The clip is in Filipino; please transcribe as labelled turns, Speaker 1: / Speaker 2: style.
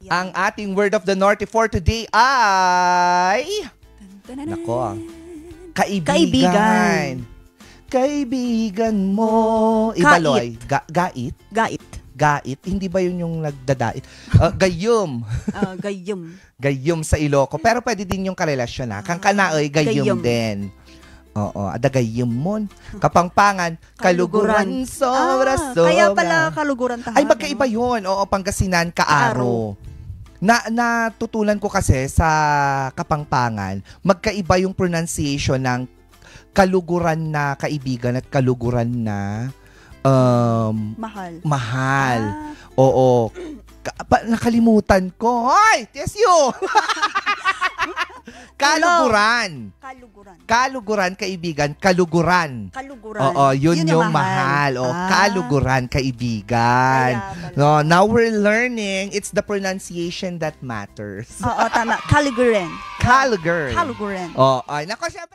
Speaker 1: Ang ating word of the North for today ay... Nako, kaibigan. Kaibigan mo. Ibaloy. Gait? Gait. Hindi ba yun yung nagdadait? Gayum.
Speaker 2: Gayum.
Speaker 1: Gayum sa Iloco. Pero pwede din yung karelasyon ha. Kang kanaoy, gayum din. Oo, adagayum mon. Kapangpangan, kaluguran, sobra.
Speaker 2: Kaya pala kaluguran tahan.
Speaker 1: Ay, magkaiba yun. Oo, Pangasinan, Kaaro. Natutunan ko kasi sa Kapangpangan, magkaiba yung pronunciation ng kaluguran na kaibigan at kaluguran na mahal. Oo. Nakalimutan ko. Hoy! TSU! Kaluguran. Kaluguran, kaibigan. Kaluguran. Oo, yun yung mahal. O, kaluguran, kaibigan. No, now we're learning, it's the pronunciation that matters.
Speaker 2: Oo, tama. Kaluguran.
Speaker 1: Kaluguran.
Speaker 2: Kaluguran.
Speaker 1: Oo, ay, nako, syempre.